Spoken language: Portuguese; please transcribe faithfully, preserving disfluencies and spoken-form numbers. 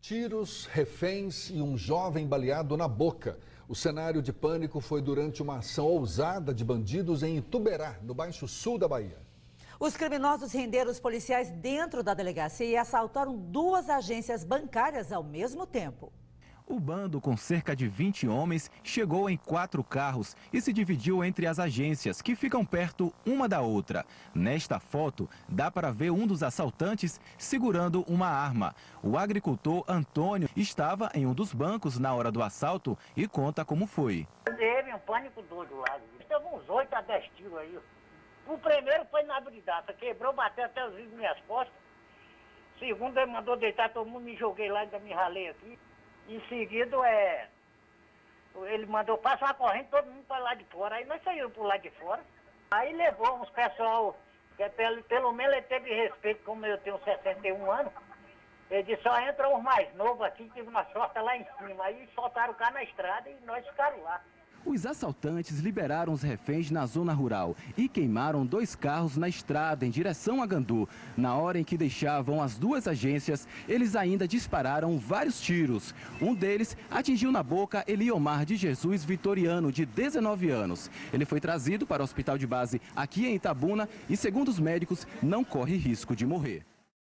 Tiros, reféns e um jovem baleado na boca. O cenário de pânico foi durante uma ação ousada de bandidos em Ituberá, no Baixo Sul da Bahia. Os criminosos renderam os policiais dentro da delegacia e assaltaram duas agências bancárias ao mesmo tempo. O bando, com cerca de vinte homens, chegou em quatro carros e se dividiu entre as agências, que ficam perto uma da outra. Nesta foto, dá para ver um dos assaltantes segurando uma arma. O agricultor Antônio estava em um dos bancos na hora do assalto e conta como foi. Teve um pânico doido lá. Teve uns oito a dez tiros aí. O primeiro foi na bridaça, quebrou, bateu até os vidros nas minhas costas. O segundo, ele mandou deitar todo mundo, me joguei lá, ainda me ralei aqui. Em seguida, é, ele mandou passar a corrente, todo mundo para lá de fora. Aí nós saímos por lá de fora. Aí levou uns pessoal, que pelo, pelo menos ele teve respeito, como eu tenho sessenta e um anos. Ele disse, só entra os mais novos aqui, tive uma sorte lá em cima. Aí soltaram o carro na estrada e nós ficaram lá. Os assaltantes liberaram os reféns na zona rural e queimaram dois carros na estrada em direção a Gandu. Na hora em que deixavam as duas agências, eles ainda dispararam vários tiros. Um deles atingiu na boca Eliomar de Jesus Vitoriano, de dezenove anos. Ele foi trazido para o hospital de base aqui em Itabuna e, segundo os médicos, não corre risco de morrer.